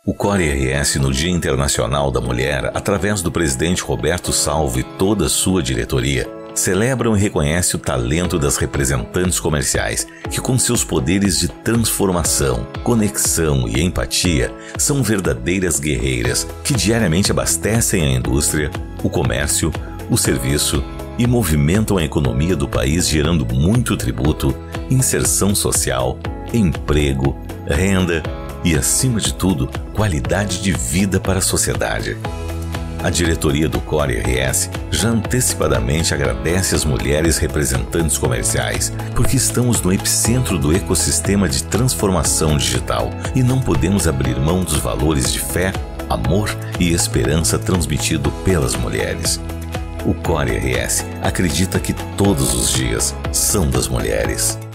O Core RS, no Dia Internacional da Mulher, através do presidente Roberto Salvo e toda a sua diretoria, celebram e reconhecem o talento das representantes comerciais, que com seus poderes de transformação, conexão e empatia, são verdadeiras guerreiras que diariamente abastecem a indústria, o comércio, o serviço e movimentam a economia do país, gerando muito tributo, inserção social, emprego, renda e, acima de tudo, qualidade de vida para a sociedade. A diretoria do Core RS já antecipadamente agradece às mulheres representantes comerciais, porque estamos no epicentro do ecossistema de transformação digital e não podemos abrir mão dos valores de fé, amor e esperança transmitido pelas mulheres. O Core RS acredita que todos os dias são das mulheres.